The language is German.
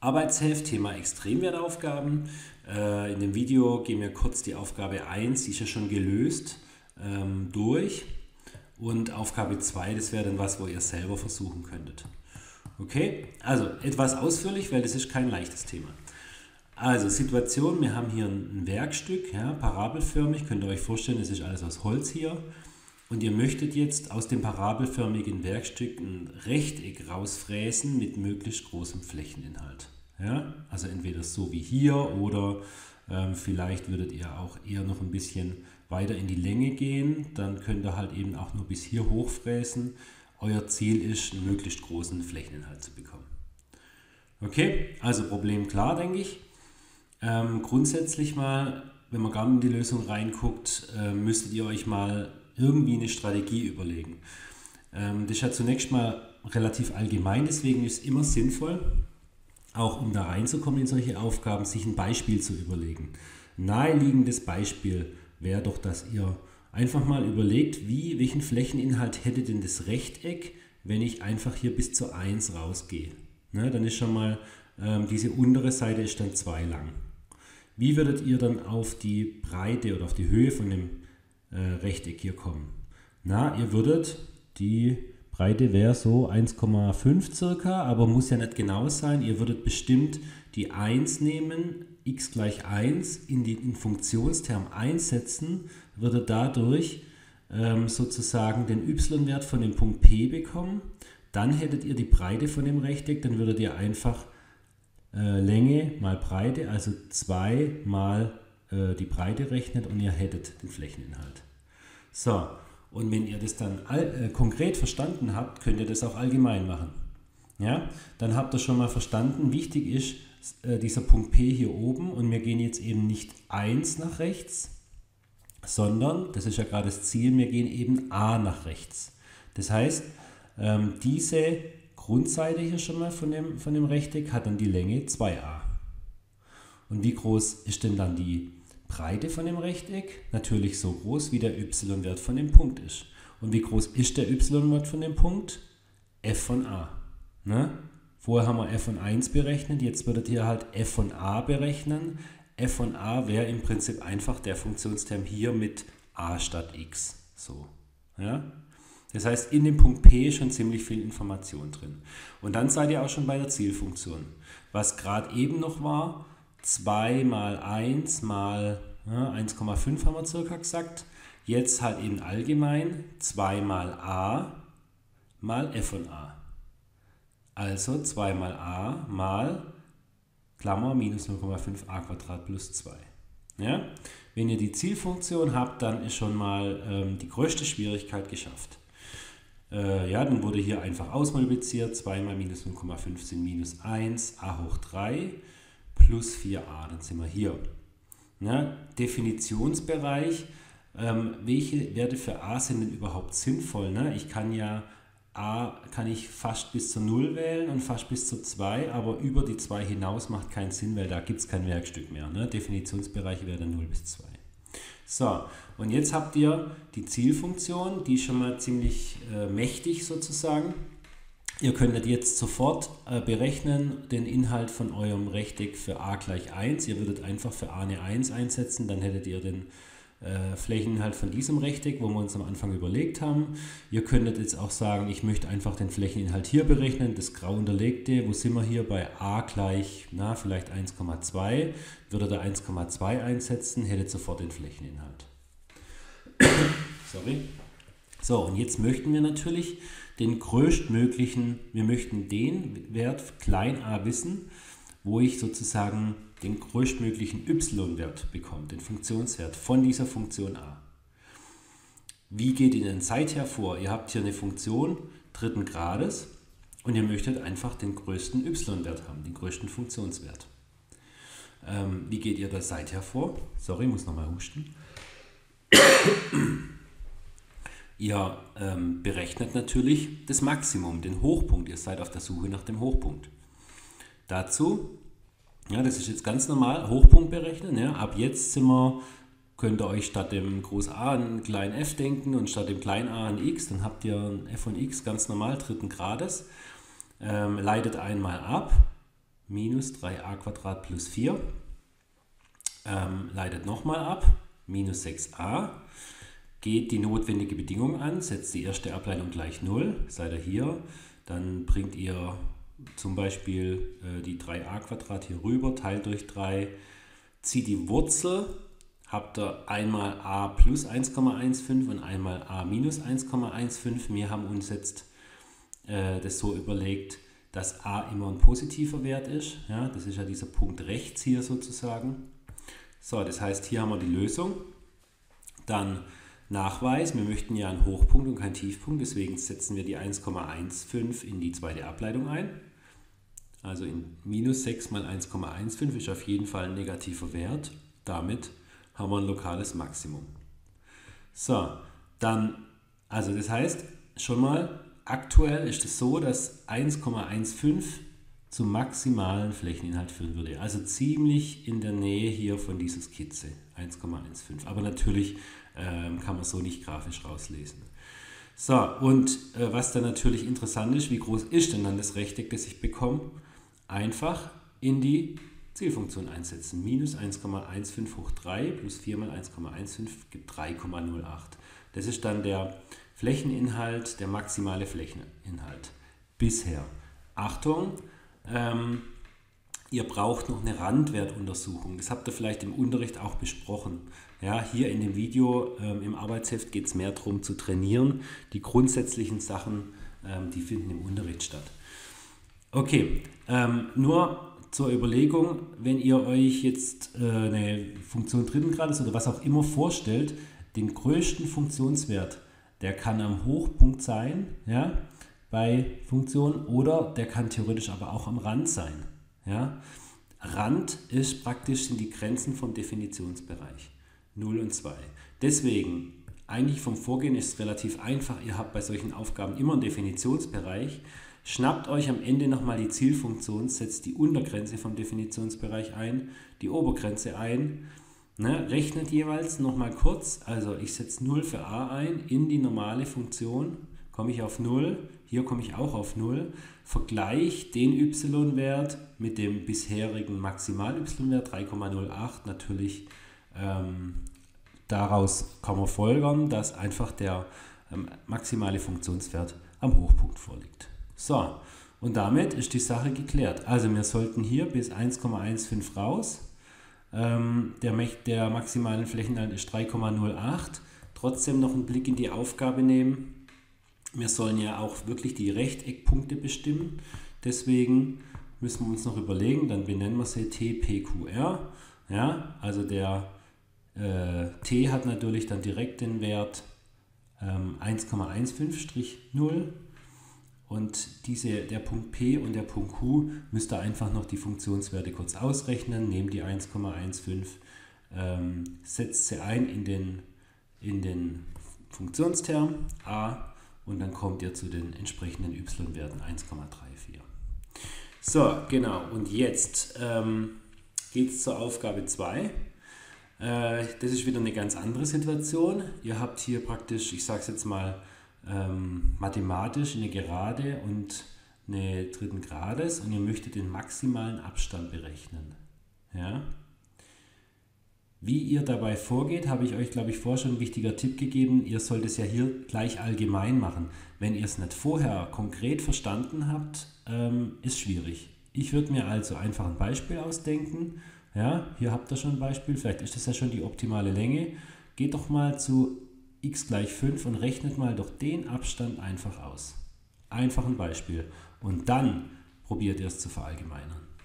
Arbeitsheft, Thema Extremwertaufgaben. In dem Video gehen wir kurz die Aufgabe 1, die ist ja schon gelöst, durch. Und Aufgabe 2, das wäre dann was, wo ihr selber versuchen könntet. Okay, also etwas ausführlich, weil das ist kein leichtes Thema. Also Situation, wir haben hier ein Werkstück, ja, parabelförmig, könnt ihr euch vorstellen, das ist alles aus Holz hier. Und ihr möchtet jetzt aus dem parabelförmigen Werkstück ein Rechteck rausfräsen mit möglichst großem Flächeninhalt. Ja? Also entweder so wie hier oder vielleicht würdet ihr auch eher noch ein bisschen weiter in die Länge gehen. Dann könnt ihr halt eben auch nur bis hier hochfräsen. Euer Ziel ist, einen möglichst großen Flächeninhalt zu bekommen. Okay, also Problem klar, denke ich. Grundsätzlich mal, wenn man gar nicht in die Lösung reinguckt, müsstet ihr euch mal irgendwie eine Strategie überlegen. Das ist ja zunächst mal relativ allgemein, deswegen ist es immer sinnvoll, auch um da reinzukommen in solche Aufgaben, sich ein Beispiel zu überlegen. Naheliegendes Beispiel wäre doch, dass ihr einfach mal überlegt, welchen Flächeninhalt hätte denn das Rechteck, wenn ich einfach hier bis zur 1 rausgehe. Ne, dann ist schon mal, diese untere Seite ist dann 2 lang. Wie würdet ihr dann auf die Breite oder auf die Höhe von dem Rechteck hier kommen? Na, ihr würdet, die Breite wäre so 1,5 circa, aber muss ja nicht genau sein. Ihr würdet bestimmt die 1 nehmen, x gleich 1, in den Funktionsterm einsetzen, würdet dadurch sozusagen den y-Wert von dem Punkt P bekommen. Dann hättet ihr die Breite von dem Rechteck, dann würdet ihr einfach Länge mal Breite, also 2 mal die Breite rechnet und ihr hättet den Flächeninhalt. So, und wenn ihr das dann konkret verstanden habt, könnt ihr das auch allgemein machen. Ja? Dann habt ihr schon mal verstanden, wichtig ist dieser Punkt P hier oben und wir gehen jetzt eben nicht 1 nach rechts, sondern, das ist ja gerade das Ziel, wir gehen eben A nach rechts. Das heißt, diese Grundseite hier schon mal von dem Rechteck hat dann die Länge 2a. Und wie groß ist denn dann die Breite von dem Rechteck? Natürlich so groß, wie der y-Wert von dem Punkt ist. Und wie groß ist der y-Wert von dem Punkt? f von a. Ne? Vorher haben wir f von 1 berechnet, jetzt würdet ihr halt f von a berechnen. f von a wäre im Prinzip einfach der Funktionsterm hier mit a statt x. So. Ja? Das heißt, in dem Punkt P ist schon ziemlich viel Information drin. Und dann seid ihr auch schon bei der Zielfunktion. Was gerade eben noch war, 2 mal 1 mal 1,5 haben wir circa gesagt. Jetzt halt eben allgemein 2 mal a mal f von a. Also 2 mal a mal Klammer minus 0,5 a Quadrat plus 2. Ja? Wenn ihr die Zielfunktion habt, dann ist schon mal die größte Schwierigkeit geschafft. Ja, dann wurde hier einfach ausmultipliziert, 2 mal minus 0,5 sind minus 1, a hoch 3 plus 4a, dann sind wir hier. Ja, Definitionsbereich, welche Werte für a sind denn überhaupt sinnvoll? Ne? Ich kann ja a kann ich fast bis zur 0 wählen und fast bis zur 2, aber über die 2 hinaus macht keinen Sinn, weil da gibt es kein Werkstück mehr. Ne? Definitionsbereich wäre dann 0 bis 2. So, und jetzt habt ihr die Zielfunktion, die ist schon mal ziemlich mächtig sozusagen. Ihr könntet jetzt sofort berechnen den Inhalt von eurem Rechteck für a gleich 1. Ihr würdet einfach für a eine 1 einsetzen, dann hättet ihr den Flächeninhalt von diesem Rechteck, wo wir uns am Anfang überlegt haben. Ihr könntet jetzt auch sagen, ich möchte einfach den Flächeninhalt hier berechnen, das grau unterlegte, wo sind wir hier bei a gleich, vielleicht 1,2, würde da 1,2 einsetzen, hättet sofort den Flächeninhalt. Sorry. So, und jetzt möchten wir natürlich den größtmöglichen, wir möchten den Wert klein a wissen, wo ich sozusagen den größtmöglichen y-Wert bekomme, den Funktionswert von dieser Funktion a. Wie geht ihr denn seither vor? Ihr habt hier eine Funktion dritten Grades und ihr möchtet einfach den größten y-Wert haben, den größten Funktionswert. Wie geht ihr da seither vor? Sorry, ich muss nochmal husten. Ihr berechnet natürlich das Maximum, den Hochpunkt. Ihr seid auf der Suche nach dem Hochpunkt. Dazu, ja, das ist jetzt ganz normal, Hochpunkt berechnen. Ja. Ab jetzt könnt ihr euch statt dem Groß A einen kleinen f denken und statt dem kleinen a ein x. Dann habt ihr ein f von x ganz normal dritten Grades. Leitet einmal ab. minus 3a² plus 4. Leitet nochmal ab, minus 6a. Geht die notwendige Bedingung an, setzt die erste Ableitung gleich 0, seid ihr hier. Dann bringt ihr zum Beispiel die 3a² hier rüber, teilt durch 3, zieht die Wurzel, habt ihr einmal a plus 1,15 und einmal a minus 1,15. Wir haben uns jetzt das so überlegt, dass a immer ein positiver Wert ist. Ja, das ist ja dieser Punkt rechts hier sozusagen. So, das heißt, hier haben wir die Lösung. Dann Nachweis, wir möchten ja einen Hochpunkt und keinen Tiefpunkt, deswegen setzen wir die 1,15 in die zweite Ableitung ein. Also in minus 6 mal 1,15 ist auf jeden Fall ein negativer Wert. Damit haben wir ein lokales Maximum. So, dann, also das heißt, schon mal, aktuell ist es so, dass 1,15 zum maximalen Flächeninhalt führen würde. Also ziemlich in der Nähe hier von dieser Skizze, 1,15. Aber natürlich kann man so nicht grafisch rauslesen. So, und was dann natürlich interessant ist, wie groß ist denn dann das Rechteck, das ich bekomme? Einfach in die Zielfunktion einsetzen. Minus 1,15 hoch 3 plus 4 mal 1,15 gibt 3,08. Das ist dann der Flächeninhalt, der maximale Flächeninhalt. Bisher. Achtung, ihr braucht noch eine Randwertuntersuchung. Das habt ihr vielleicht im Unterricht auch besprochen. Ja, hier in dem Video, im Arbeitsheft geht es mehr darum zu trainieren. Die grundsätzlichen Sachen, die finden im Unterricht statt. Okay, nur zur Überlegung, wenn ihr euch jetzt eine Funktion dritten Grades oder was auch immer vorstellt, den größten Funktionswert, der kann am Hochpunkt sein, ja, bei Funktionen, oder der kann theoretisch aber auch am Rand sein. Ja. Rand ist praktisch sind die Grenzen vom Definitionsbereich, 0 und 2. Deswegen, eigentlich vom Vorgehen ist es relativ einfach, ihr habt bei solchen Aufgaben immer einen Definitionsbereich. Schnappt euch am Ende nochmal die Zielfunktion, setzt die Untergrenze vom Definitionsbereich ein, die Obergrenze ein, ne, rechnet jeweils nochmal kurz, also ich setze 0 für a ein, in die normale Funktion komme ich auf 0, hier komme ich auch auf 0, vergleiche den y-Wert mit dem bisherigen Maximal-y-Wert 3,08, natürlich daraus kann man folgern, dass einfach der maximale Funktionswert am Hochpunkt vorliegt. So, und damit ist die Sache geklärt. Also wir sollten hier bis 1,15 raus. Der maximale Flächeninhalt ist 3,08. Trotzdem noch einen Blick in die Aufgabe nehmen. Wir sollen ja auch wirklich die Rechteckpunkte bestimmen. Deswegen müssen wir uns noch überlegen, dann benennen wir sie T, P, Q, R. Ja, also der T hat natürlich dann direkt den Wert 1,15-0. Und der Punkt P und der Punkt Q müsst ihr einfach noch die Funktionswerte kurz ausrechnen. Nehmt die 1,15, setzt sie ein in den Funktionsterm a und dann kommt ihr zu den entsprechenden y-Werten 1,34. So, genau. Und jetzt geht es zur Aufgabe 2. Das ist wieder eine ganz andere Situation. Ihr habt hier praktisch, ich sage es jetzt mal, mathematisch eine Gerade und eine dritten Grades und ihr möchtet den maximalen Abstand berechnen. Ja? Wie ihr dabei vorgeht, habe ich euch, glaube ich, vorher schon ein wichtiger Tipp gegeben. Ihr sollt es ja hier gleich allgemein machen. Wenn ihr es nicht vorher konkret verstanden habt, ist schwierig. Ich würde mir also einfach ein Beispiel ausdenken. Ja, hier habt ihr schon ein Beispiel, vielleicht ist das ja schon die optimale Länge. Geht doch mal zu x gleich 5 und rechnet mal doch den Abstand einfach aus. Einfach ein Beispiel. Und dann probiert ihr es zu verallgemeinern.